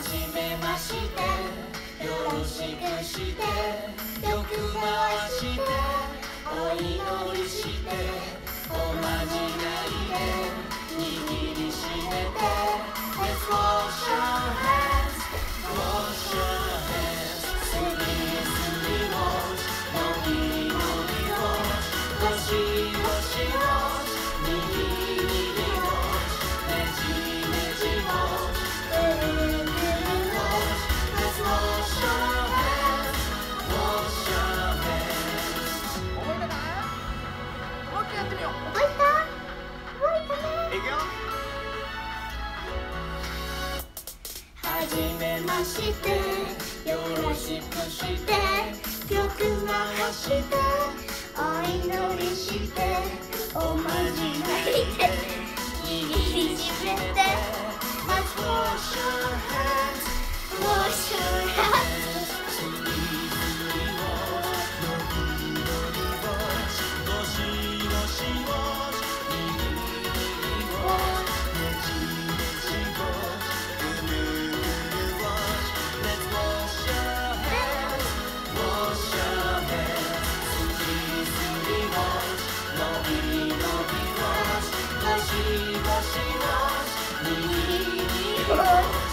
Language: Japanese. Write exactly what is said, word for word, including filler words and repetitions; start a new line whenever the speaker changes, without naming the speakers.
じめまして、よろしくして、よく回して、お祈りして、おまじないで握りしめて Let's wash our hands, wash our hands スリスリウォッシュ、のびのびウォッシュ、ゴシゴシウォッシュ、にぎにぎウォッシュ、ねじねじウォッシュ、ぐるぐるウォッシュ Let's wash our hands, wash our hands 覚えたかな？もう一回やってみよう。
覚えた？覚えたね。
いくよ。はじめまして、よろしくして、よく回して、お祈りして、おまじないで握りしめて Let's wash our hands, wash our hands スリスリウォッシュ、のびのびウォッシュ、ゴシゴシウォッシュ、にぎにぎウォッシュ、ねじねじウォッシュ、ぐるぐるウォッシュ Let's wash our hands, wash our hands スリスリウォッシュ、のびのびウォッシュ、ゴシゴシウォッシュ、にぎにぎウォッシュ